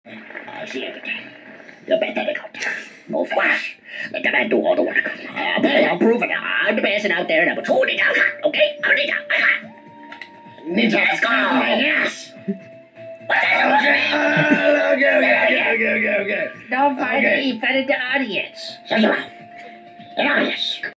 Shit. You're pathetic. No flash. Let the man do all the work. Okay, I'll prove it. I'm the best out there. Number 2 ninja. Okay? I'm ninja. Ninja. Let's go. Yes. Okay. Don't find me. Fed the audience. Shut your mouth. An audience.